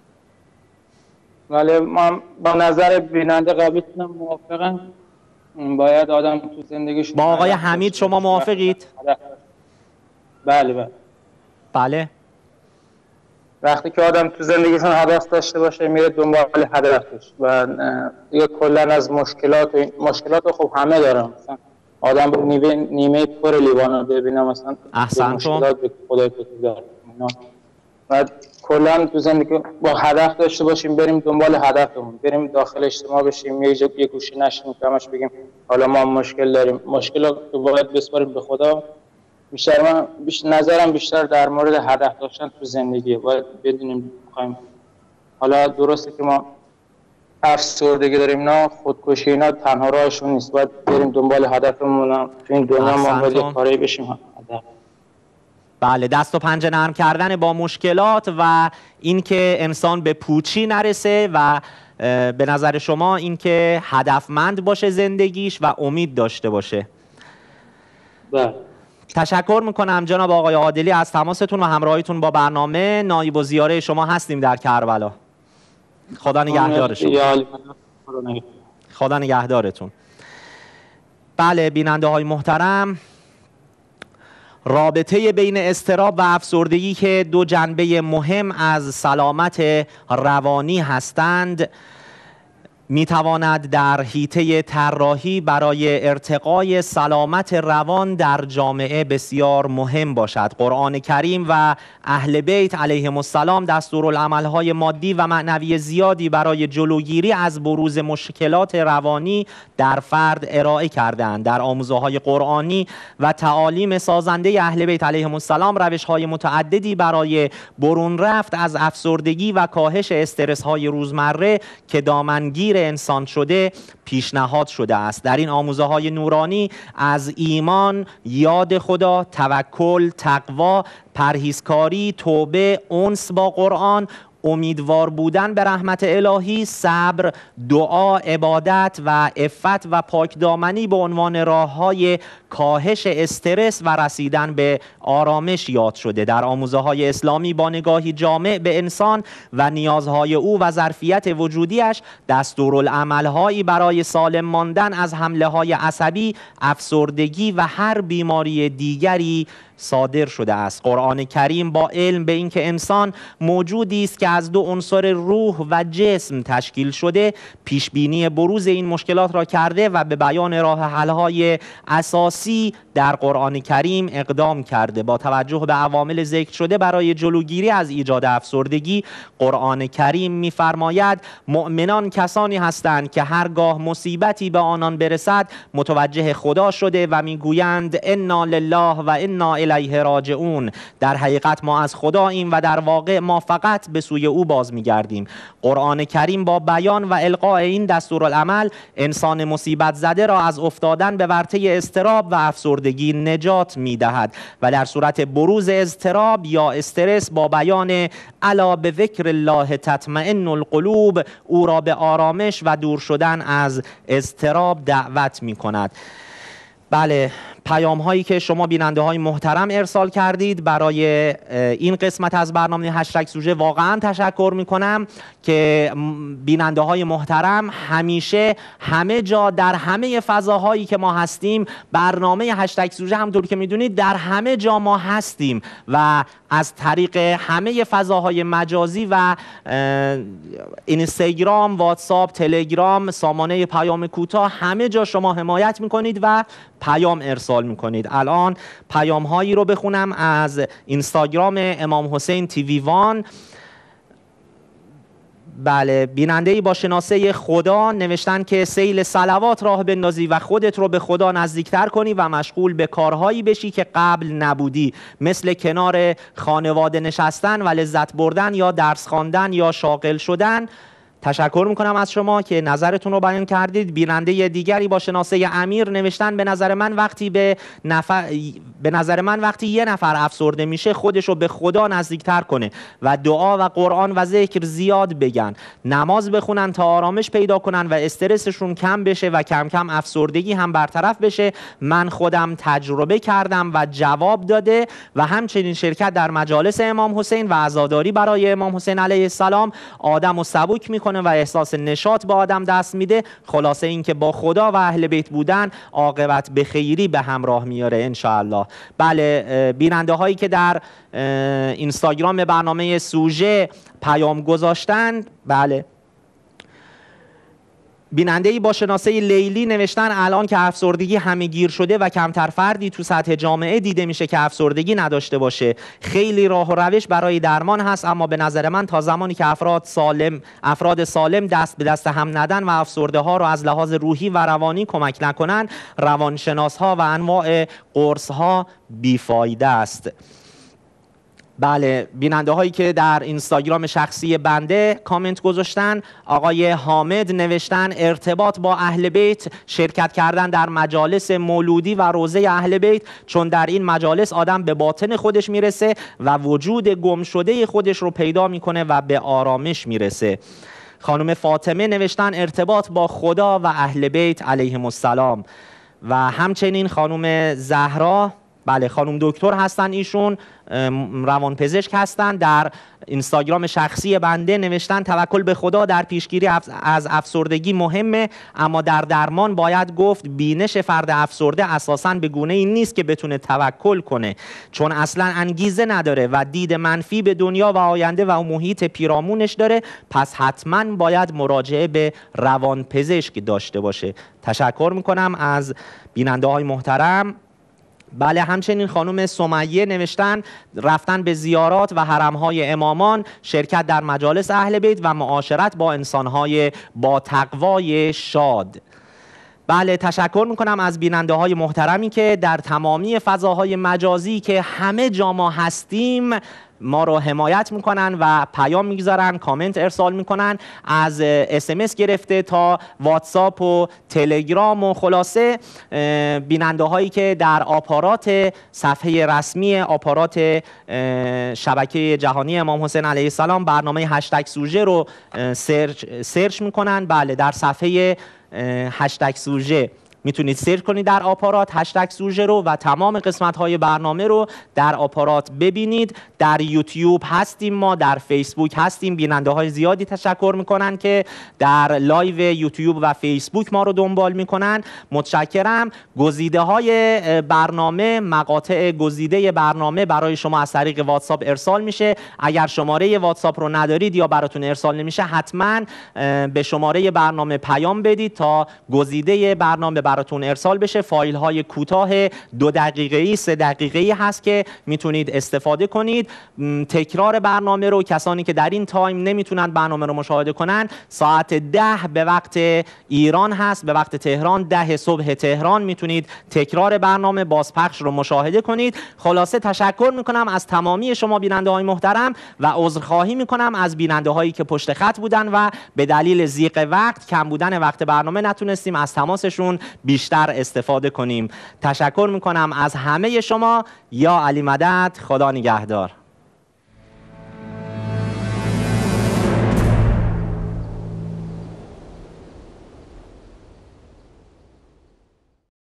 ولی من با نظر بیننده قبلیتونم موافقم. باید آدم تو زندگیش
با آقای حمید شما موافقید؟
بله بله.
بله.
وقتی که آدم تو زندگیشون هدف داشته باشه میره دنبال هدفش و دیگه کلا از مشکلات و مشکلات خب همه دارن. مثلا آدم به نیمه نیمه پر لیوانو ببینه مثلا مشکلات به خدای تو داره. و کلا تو زندگی با هدف داشته باشیم، بریم دنبال هدفمون، بریم داخل اجتماع بشیم، یه جا یه گوشه نشینیم همش بگیم حالا ما مشکل داریم. مشکلات رو باید بسپاریم به خدا. بیشتر من بیشتر نظرم بیشتر در مورد هدف داشتن تو زندگی. باید بدونیم می‌خوایم، حالا درسته که ما افسردگی داریم، نه خودکشی اینا تنها راهشون نیست. باید بریم دنبال هدفمون. تو این دنیا ما باید یه کاری بشیم هدف.
بله، دست و پنجه نرم کردن با مشکلات و اینکه انسان به پوچی نرسه و به نظر شما اینکه هدفمند باشه زندگیش و امید داشته باشه.
بله.
تشکر میکنم جناب آقای عادلی از تماستون و همراهیتون با برنامه. نایب الزیاره شما هستیم در کربلا. خدا نگهدار شما. خدا نگهدارتون. بله بیننده های محترم، رابطه بین اضطراب و افسردگی که دو جنبه مهم از سلامت روانی هستند میتواند در حیطه طراحی برای ارتقای سلامت روان در جامعه بسیار مهم باشد. قرآن کریم و اهل بیت علیهم السلام دستورالعمل‌های مادی و معنوی زیادی برای جلوگیری از بروز مشکلات روانی در فرد ارائه کرده‌اند. در آموزه‌های قرآنی و تعالیم سازنده اهل بیت علیهم السلام روش‌های متعددی برای برون رفت از افسردگی و کاهش استرس‌های روزمره که دامنگیر انسان شده پیشنهاد شده است. در این آموزه‌های نورانی از ایمان، یاد خدا، توکل، تقوا، پرهیزکاری، توبه، انس با قرآن، امیدوار بودن به رحمت الهی، صبر، دعا، عبادت و عفت و پاکدامنی به عنوان راه‌های کاهش استرس و رسیدن به آرامش یاد شده. در آموزه‌های اسلامی با نگاهی جامع به انسان و نیازهای او و ظرفیت وجودیش دستورالعمل‌هایی برای سالم ماندن از حمله‌های عصبی، افسردگی و هر بیماری دیگری صادر شده است. قرآن کریم با علم به اینکه انسان موجودی است که از دو عنصر روح و جسم تشکیل شده، پیش بینی بروز این مشکلات را کرده و به بیان راه حل‌های اساسی در قرآن کریم اقدام کرده. با توجه به عوامل ذکر شده برای جلوگیری از ایجاد افسردگی، قرآن کریم می‌فرماید مؤمنان کسانی هستند که هرگاه مصیبتی به آنان برسد متوجه خدا شده و میگویند انا لله و انا الیه راجعون. در حقیقت ما از خداییم و در واقع ما فقط به سوی او باز میگردیم. قرآن کریم با بیان و القاء این دستورالعمل انسان مصیبت زده را از افتادن به ورطه اضطراب و افسردگی نجات میدهد و در صورت بروز اضطراب یا استرس با بیان الا به ذکر الله تطمئن القلوب او را به آرامش و دور شدن از اضطراب دعوت میکند. بله، پیام هایی که شما بیننده های محترم ارسال کردید برای این قسمت از برنامه هشتگ سوژه واقعا تشکر می کنم که بیننده های محترم همیشه همه جا در همه فضاهایی که ما هستیم، برنامه هشتگ سوژه همونطور که میدونید در همه جا ما هستیم و از طریق همه فضاهای مجازی و اینستاگرام، واتساپ، تلگرام، سامانه پیام کوتاه همه جا شما حمایت میکنید و پیام ارسال میکنید. الان پیام هایی رو بخونم از اینستاگرام امام حسین تیوی وان. بله، بیننده‌ای با شناسه خدا نوشتن که سیل صلوات راه بندازی و خودت رو به خدا نزدیکتر کنی و مشغول به کارهایی بشی که قبل نبودی، مثل کنار خانواده نشستن و لذت بردن یا درس خواندن یا شاغل شدن. تشکر میکنم از شما که نظرتون رو بیان کردید. بیننده دیگری با شناسه امیر نوشتن به نظر من وقتی به نفر به نظر من وقتی یه نفر افسرده میشه خودش رو به خدا نزدیکتر کنه و دعا و قرآن و ذکر زیاد بگن، نماز بخونن تا آرامش پیدا کنن و استرسشون کم بشه و کم کم افسردگی هم برطرف بشه. من خودم تجربه کردم و جواب داده و همچنین شرکت در مجالس امام حسین و عزاداری برای امام حسین علیه السلام آدم و سبک میکنه و احساس نشاط به آدم دست میده. خلاصه این که با خدا و اهل بیت بودن عاقبت به خیری به همراه میاره ان شاء الله. بله، بیننده هایی که در اینستاگرام برنامه سوژه پیام گذاشتن، بله، بیننده‌ای با شناسه لیلی نوشتن الان که افسردگی همه گیر شده و کمتر فردی تو سطح جامعه دیده میشه که افسردگی نداشته باشه. خیلی راه و روش برای درمان هست، اما به نظر من تا زمانی که افراد سالم افراد سالم دست به دست هم ندن و افسرده ها رو از لحاظ روحی و روانی کمک نکنن، روانشناس ها و انواع قرص ها بیفایده است. بله، بیننده هایی که در اینستاگرام شخصی بنده کامنت گذاشتن، آقای حامد نوشتن ارتباط با اهل بیت، شرکت کردن در مجالس مولودی و روزه اهل بیت، چون در این مجالس آدم به باطن خودش میرسه و وجود گم شده خودش رو پیدا میکنه و به آرامش میرسه. خانم فاطمه نوشتن ارتباط با خدا و اهل بیت علیهم السلام. و همچنین خانم زهرا، بله خانم دکتر هستن، ایشون روانپزشک هستن، در اینستاگرام شخصی بنده نوشتن توکل به خدا در پیشگیری از افسردگی مهمه، اما در درمان باید گفت بینش فرد افسرده اساساً به گونه‌ای نیست که بتونه توکل کنه، چون اصلا انگیزه نداره و دید منفی به دنیا و آینده و محیط پیرامونش داره، پس حتما باید مراجعه به روانپزشک داشته باشه. تشکر میکنم از بیننده های محترم. بله، همچنین خانم سمیه نوشتن رفتن به زیارات و حرمهای امامان، شرکت در مجالس اهل بیت و معاشرت با انسانهای با تقوای شاد. بله، تشکر میکنم از بیننده های محترمی که در تمامی فضاهای مجازی که همه جا ما هستیم ما رو حمایت میکنن و پیام میگذارن، کامنت ارسال میکنن، از اس ام اس گرفته تا واتساپ و تلگرام و خلاصه بیننده هایی که در آپارات صفحه رسمی آپارات شبکه جهانی امام حسین علیه السلام برنامه هشتگ سوژه رو سرچ, سرچ میکنن. بله، در صفحه هشتگ سوژه میتونید سرچ کنید در آپارات هشتگ سوژه رو و تمام قسمت های برنامه رو در آپارات ببینید. در یوتیوب هستیم، ما در فیسبوک هستیم. بیننده های زیادی تشکر میکنن که در لایو یوتیوب و فیسبوک ما رو دنبال میکنن. متشکرم. گزیده های برنامه، مقاطع گزیده برنامه برای شما از طریق واتساپ ارسال میشه. اگر شماره واتساپ رو ندارید یا براتون ارسال نمیشه، حتما به شماره برنامه پیام بدید تا گزیده برنامه براتون ارسال بشه. فایل های کوتاه دو دقیقه‌ای سه دقیقه‌ای هست که میتونید استفاده کنید. تکرار برنامه رو کسانی که در این تایم نمیتونن برنامه رو مشاهده کنن، ساعت ده به وقت ایران هست، به وقت تهران ده صبح تهران میتونید تکرار برنامه بازپخش رو مشاهده کنید. خلاصه تشکر میکنم از تمامی شما بیننده های محترم و عذرخواهی میکنم از بیننده هایی که پشت خط بودن و به دلیل ضیق وقت، کم بودن وقت برنامه نتونستیم از تماسشون بیشتر استفاده کنیم. تشکر میکنم از همه شما. یا علی مدد، خدا نگهدار.